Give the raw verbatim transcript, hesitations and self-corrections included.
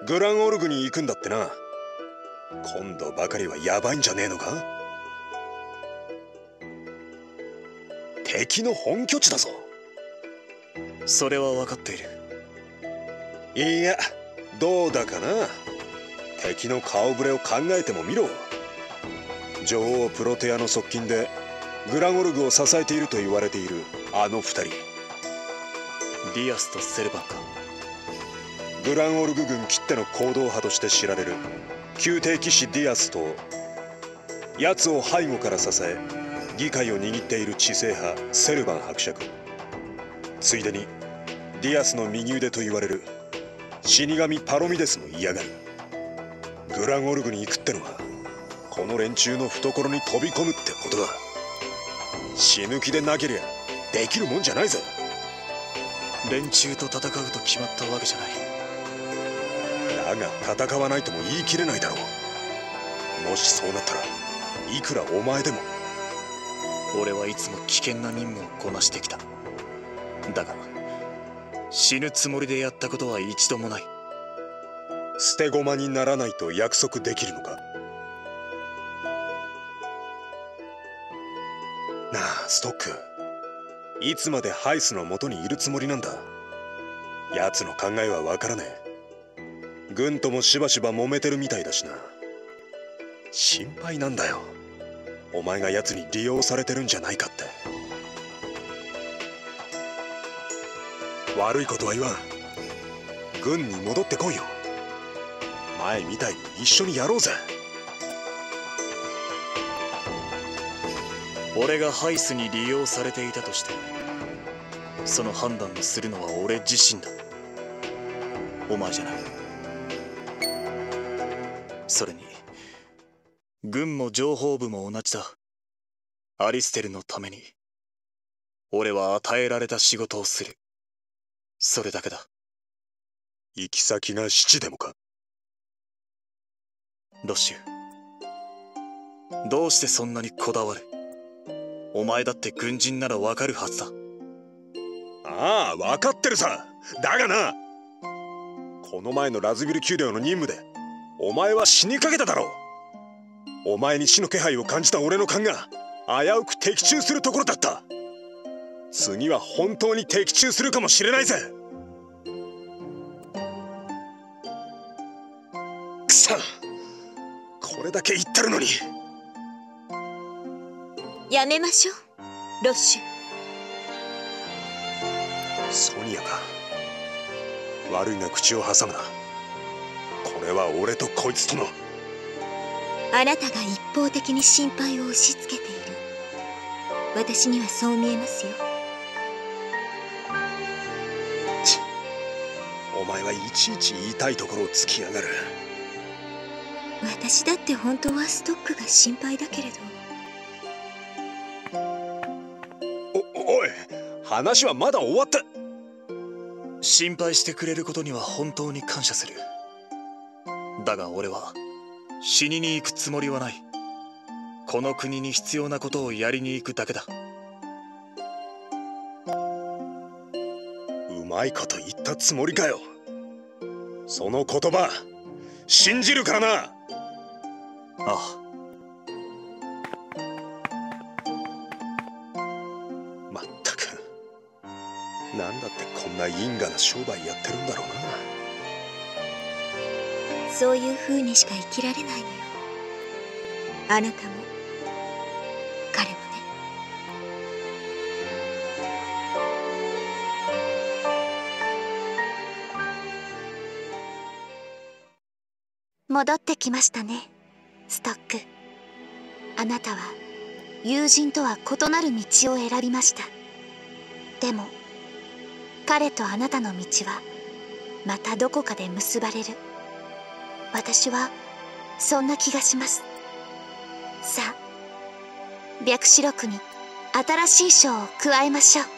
グランオルグに行くんだってな。今度ばかりはヤバいんじゃねえのか。敵の本拠地だぞ。 それは分かっている。 いや、どうだかな。敵の顔ぶれを考えてもみろ。女王プロテアの側近でグランオルグを支えていると言われているあの二人。 ディアスとセルバンか。 グランオルグ軍きっての行動派として知られる宮廷騎士ディアスと、奴を背後から支え議会を握っている知性派セルバン伯爵、ついでにディアスの右腕と言われる死神パロミデスも嫌がる。グランオルグに行くってのはこの連中の懐に飛び込むってことだ。死ぬ気でなけりゃできるもんじゃないぜ。 連中と戦うと決まったわけじゃない。 だが戦わないとも言い切れないだろう。もしそうなったらいくらお前でも。 俺はいつも危険な任務をこなしてきた。だが死ぬつもりでやったことは一度もない。 捨て駒にならないと約束できるのか。なあストック、いつまでハイスの元にいるつもりなんだ。奴の考えは分からねえ。軍ともしばしば揉めてるみたいだしな。心配なんだよ、お前が奴に利用されてるんじゃないかって。悪いことは言わん。軍に戻ってこいよ。前みたいに一緒にやろうぜ。 俺がハイスに利用されていたとして、その判断をするのは俺自身だ。お前じゃない。それに軍も情報部も同じだ。アリステルのために俺は与えられた仕事をする。それだけだ。 行き先が七でもか。 ロッシュ、どうしてそんなにこだわる？お前だって軍人ならわかるはずだ。 ああ、分かってるさ。だがな、この前のラズビル宮殿の任務でお前は死にかけただろう。お前に死の気配を感じた俺の勘が危うく的中するところだった。次は本当に的中するかもしれないぜ。くさ、これだけ言ってるのに。 やめましょうロッシュ。 ソニアか。悪いが口を挟むな。これは俺とこいつとの。 あなたが一方的に心配を押し付けている。私にはそう見えますよ。 ちっ、お前はいちいち言いたいところを突きやがる。 私だって本当はストックが心配だけれど。 お、おい、話はまだ終わって。 心配してくれることには本当に感謝する。だが俺は死にに行くつもりはない。この国に必要なことをやりに行くだけだ。 うまいこと言ったつもりかよ。その言葉信じるからな。 ああ。 まったく、なんだってこんな因果な商売やってるんだろうな。 そういう風にしか生きられないのよ。あなたも彼もね。戻ってきましたねストック。あなたは友人とは異なる道を選びました。でも彼とあなたの道はまたどこかで結ばれる。私はそんな気がします。さあ、白白録に新しい章を加えましょう。